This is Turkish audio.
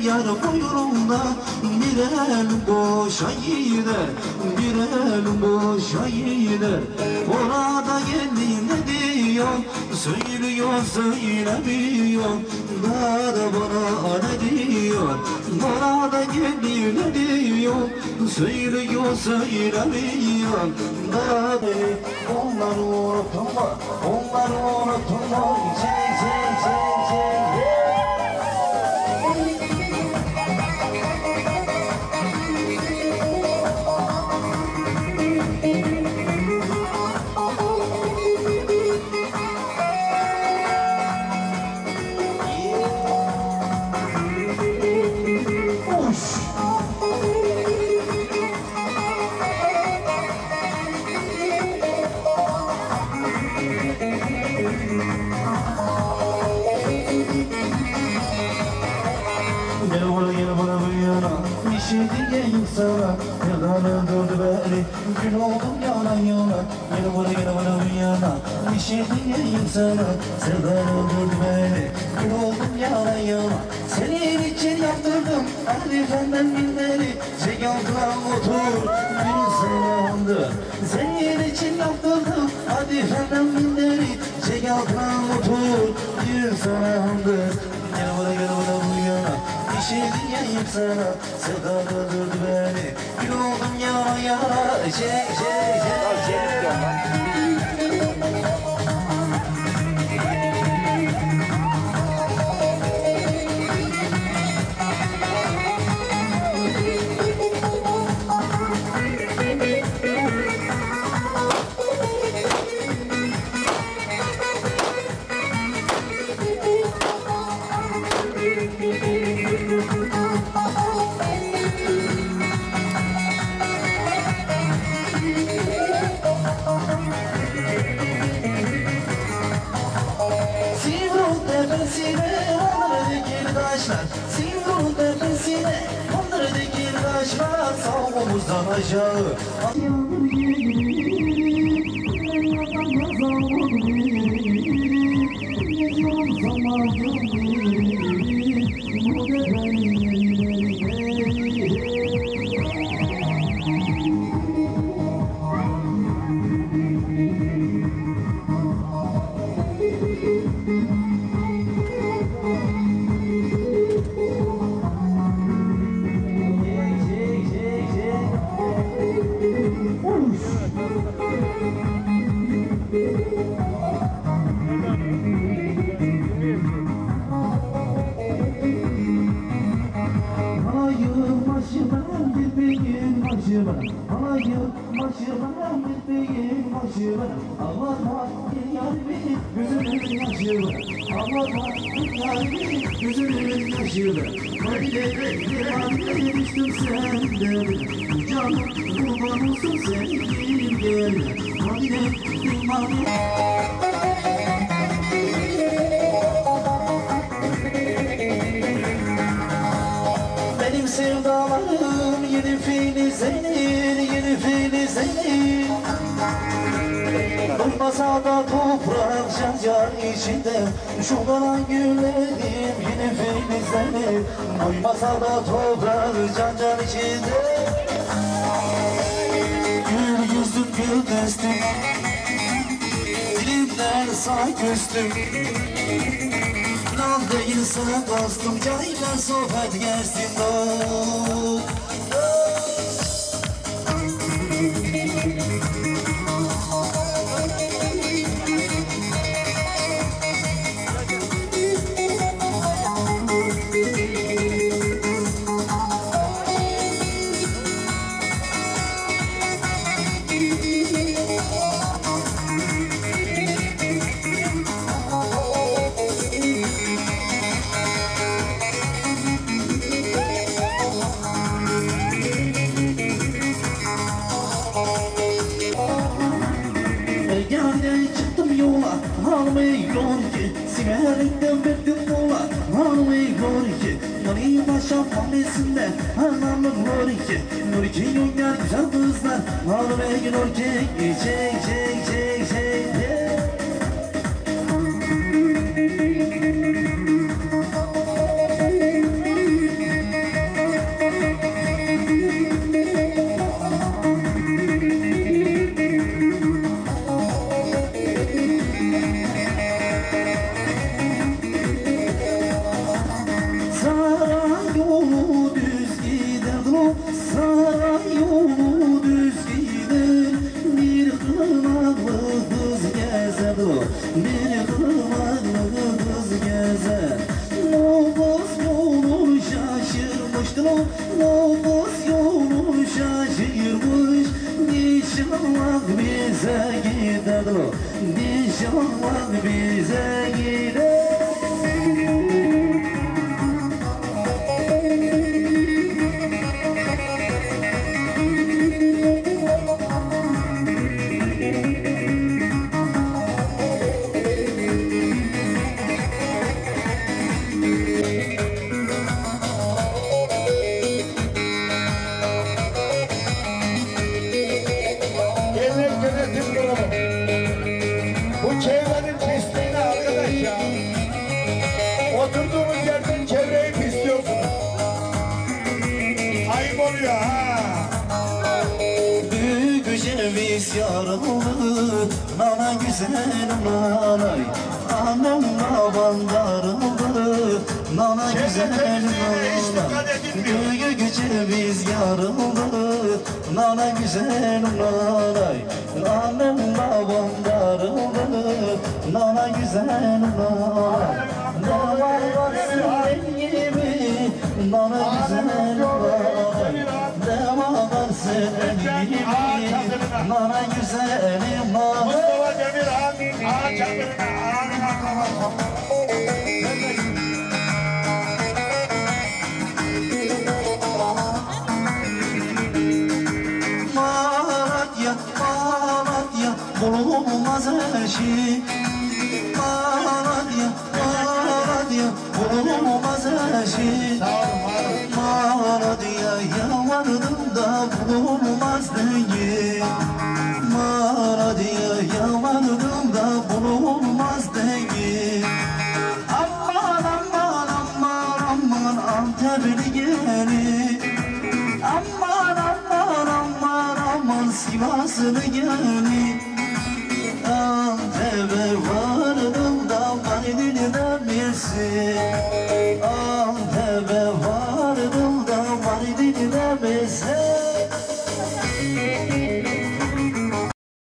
yar kuyruğunda, bir el boşa gider, bir el boşa gider. Orada geldi ne diyor, söylüyor söylemiyor, daha da bana ne diyor. Orada geldi ne diyor, söylüyor söylemiyor, daha da onları unutma, onları unutma. Çek çek çek çek. Bir şey diyeyim sana, yalan öldürdü beni, gün oldum yana yana. Gel bana bir yana. Bir şey diyeyim sana, yalan öldürdü beni, gün oldum yana yana. Senin için yaptırdım, hadi benden binleri, çek altına otur, bir zamandı. Senin için yaptırdım, hadi benden binleri, çek altına otur, bir zamandı. Gel bana bu yana. Bir şey diyeyim sana, sevdan öldürdü beni, gün oldum yana yana. Singrun tepesine onları dikir taşlar, sağ omuzdan aşağı. Hayır başıma gitmeyin başıma, ağlama yarimi gözümün yaşımı, ağlama yarimi gözümün yaşımı. Madide düştüm senden, canım kurban olsun sevdiğim gel. Madide benim sevdalarım yeni filizlenir, yeni filizlenir. Doymasa da toprak şancar içinde, şu kalan güllerim yeni filizlenir. Doymasa da toprak şancar içinde. Gül yüzüm gül destim, dilimden sağ küstüm. Nal değilse dostum, cahiller sohbet gelsin dost. Sigarette verdim mola, hanımı görünce Yanıyı başa familesinde, hanımı görünce Nurki yönler güzel kızlar, hanımı görünce Çek çek çek çek bize gider nişanlar bize gider. Bu çevrenin pisliğine arkadaş ya. Oturduğumuz yerden çevreyi pisliyorsunuz. Ayıp oluyor ha. Büyük ceviz yarıldı, nana güzelim nanay. Annem babam darıldı, nana güzelim nanay. Büyük ceviz yarıldı, nana güzelim nanay. Annem babam darıldı, nana güzelim nanay. Ne var senin gibi, nana güzelim nanay. Ne var senin gibi, nana güzelim nanay. Mustafa Demir ağaç çadırına, ağanın akrabası. Malatya, Malatya, bulunmaz eşi. Malatya, Malatya, bulunmaz eşi. Malatya'ya vardım da bulunmaz değil. Malatya'ya vardım da bulunmaz değil. Aman aman aman aman Antep'li gelin. Aman aman aman aman Sivas'lı gelin. Antep'e vardım da Mardin'den bilsin.